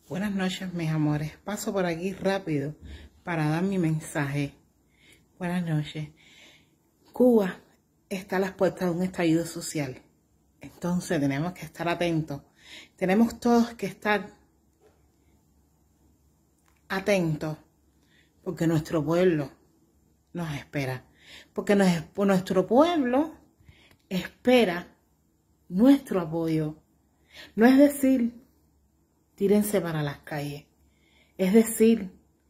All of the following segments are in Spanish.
Buenas noches, mis amores. Paso por aquí rápido para dar mi mensaje. Buenas noches. Cuba está a las puertas de un estallido social. Entonces tenemos que estar atentos. Tenemos todos que estar atentos porque nuestro pueblo nos espera. Porque nuestro pueblo espera nuestro apoyo. No es decir, tírense para las calles. Es decir,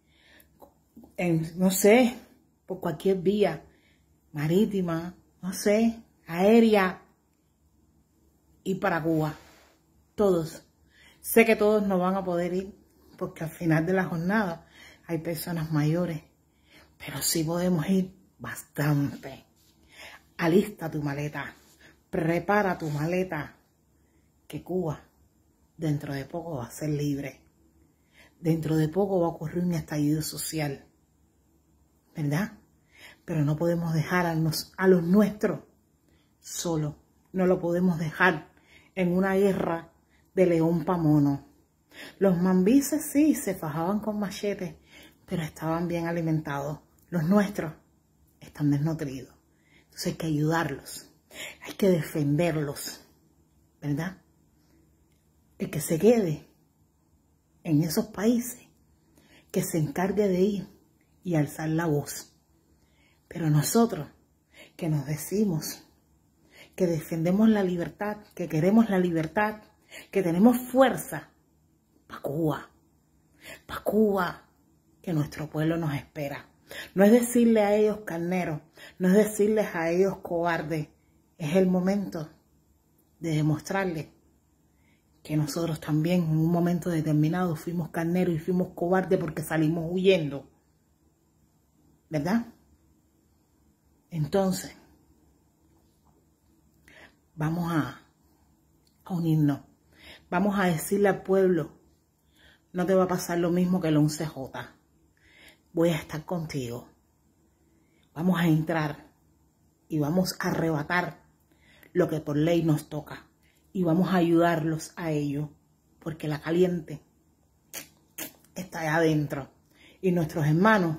no sé, por cualquier vía marítima, no sé, aérea, y para Cuba. Todos. Sé que todos no van a poder ir porque al final de la jornada hay personas mayores, pero sí podemos ir bastante. Alista tu maleta, prepara tu maleta, que Cuba dentro de poco va a ser libre. Dentro de poco va a ocurrir un estallido social, ¿verdad? Pero no podemos dejar a los nuestros solos. No lo podemos dejar en una guerra de león pa' mono. Los mambises sí se fajaban con machetes, pero estaban bien alimentados. Los nuestros están desnutridos. Entonces hay que ayudarlos, hay que defenderlos, ¿verdad? El que se quede en esos países, que se encargue de ir y alzar la voz. Pero nosotros, que nos decimos que defendemos la libertad, que queremos la libertad, que tenemos fuerza, pa' Cuba, que nuestro pueblo nos espera. No es decirle a ellos carneros, no es decirles a ellos cobardes, es el momento de demostrarles que nosotros también en un momento determinado fuimos carneros y fuimos cobardes porque salimos huyendo, ¿verdad? Entonces, vamos a unirnos, vamos a decirle al pueblo, no te va a pasar lo mismo que el 11J, voy a estar contigo, vamos a entrar y vamos a arrebatar lo que por ley nos toca. Y vamos a ayudarlos a ellos, porque la caliente está allá adentro. Y nuestros hermanos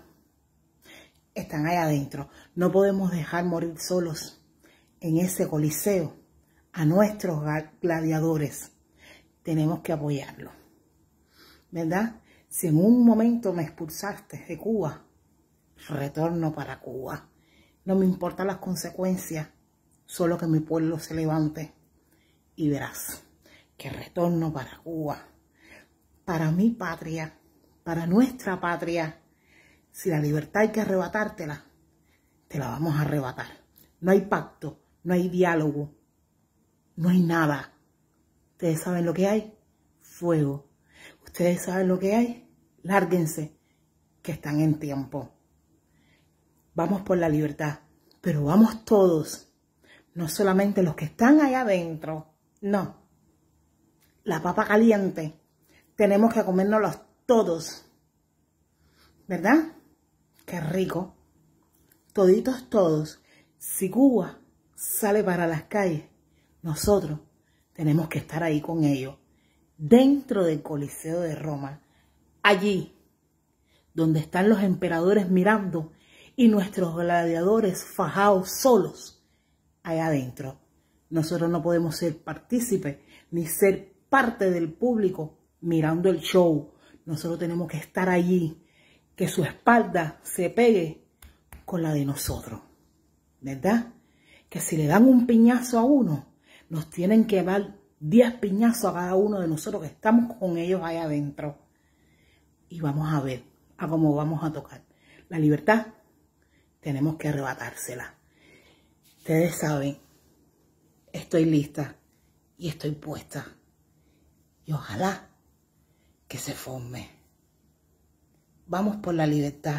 están allá adentro. No podemos dejar morir solos en ese coliseo a nuestros gladiadores. Tenemos que apoyarlos, ¿verdad? Si en un momento me expulsaste de Cuba, retorno para Cuba. No me importan las consecuencias, solo que mi pueblo se levante. Y verás que retorno para Cuba, para mi patria, para nuestra patria. Si la libertad hay que arrebatártela, te la vamos a arrebatar. No hay pacto, no hay diálogo, no hay nada. ¿Ustedes saben lo que hay? Fuego. ¿Ustedes saben lo que hay? Lárguense, que están en tiempo. Vamos por la libertad, pero vamos todos, no solamente los que están allá adentro. No, la papa caliente, tenemos que comérnoslos todos, ¿verdad? Qué rico, toditos todos. Si Cuba sale para las calles, nosotros tenemos que estar ahí con ellos, dentro del Coliseo de Roma, allí donde están los emperadores mirando y nuestros gladiadores fajados solos, allá adentro. Nosotros no podemos ser partícipes ni ser parte del público mirando el show. Nosotros tenemos que estar allí, que su espalda se pegue con la de nosotros, ¿verdad? Que si le dan un piñazo a uno, nos tienen que dar 10 piñazos a cada uno de nosotros que estamos con ellos allá adentro. Y vamos a ver a cómo vamos a tocar. La libertad tenemos que arrebatársela. Ustedes saben, estoy lista y estoy puesta. Y ojalá que se forme. Vamos por la libertad.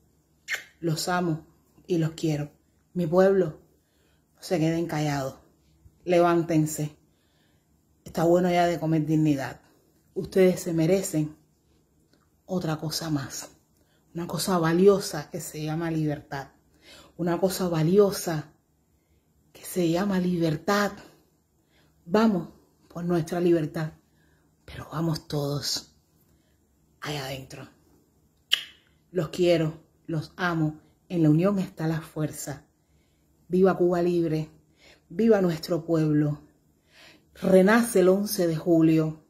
Los amo y los quiero. Mi pueblo, no se queden callados. Levántense. Está bueno ya de comer dignidad. Ustedes se merecen otra cosa más. Una cosa valiosa que se llama libertad. Una cosa valiosa que se llama libertad. Vamos por nuestra libertad, pero vamos todos. allá adentro. Los quiero, los amo. En la unión está la fuerza. Viva Cuba libre. Viva nuestro pueblo. Renace el 11 de julio.